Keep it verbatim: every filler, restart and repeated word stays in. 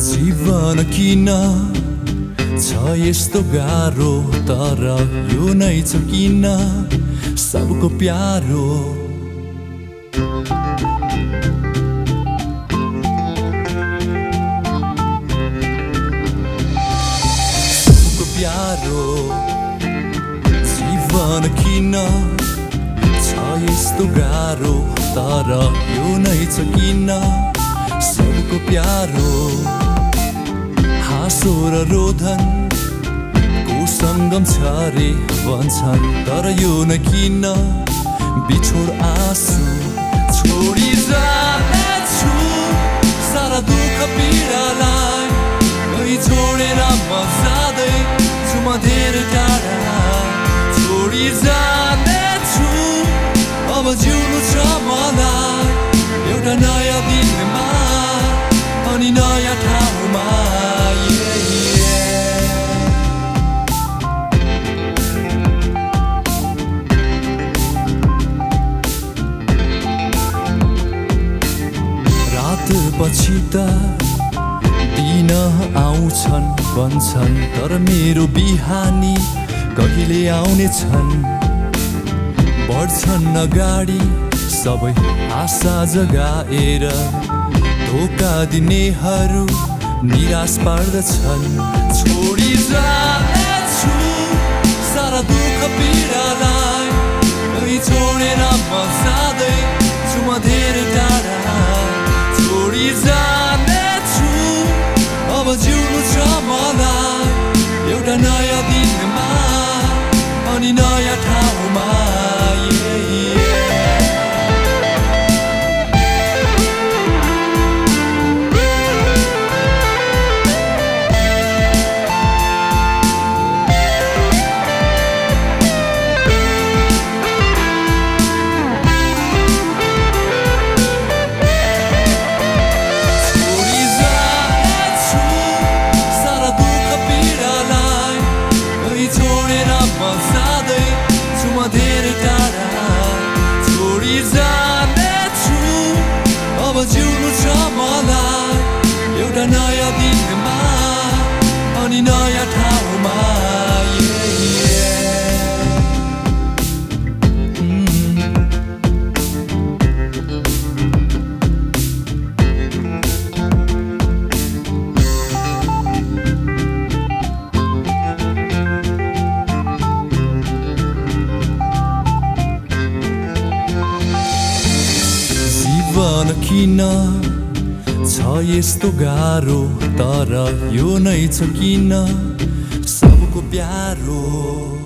जीवन किन छ यस्तो गाह्रो, तर यो नै छ किन सबको प्यारो। सबको प्यारो जीवन किन छ यस्तो गाह्रो, तर यो नै छ किन सबको प्यारो। हाँसो र रोदन को सङ्गम छ रे भन्छन्, तर यो न किन बिछोड आँसु। छोडी जानेछु सारा दुःख पीडालाई, कहीँ छोडेर म जाँदैछु म धेरै टाढा। छोडी जानेछु अब जिउनु छ मलाई एउटा नयाँ दिनमा अनि नयाँ ठाउँमा। रात पछि त दिन आउँछन् भन्छन्, तर मेरो बिहानी कहिले आउने छन्। बढ्छन् अगाडि सबै आशा जगाएर, धोका दिनेहरू निराश पार्दछन्। छोडी जानेछु सारा दुःख पीडालाई, कहीँ छोडेर म जाँदैछु म धेरै टाढा। छोडी जानेछु अब जिउनु छ मलाई एउटा नयाँ दिनमा अनि नयाँ ठाउँमा। छोडी जानेछु अब जिउनु छ मलाई एउटा नयाँ दिनमा अनि नयाँ ठाउँमा। जीवन किन छ यस्तो गाह्रो, तर यो नै छ किन सबको प्यारो।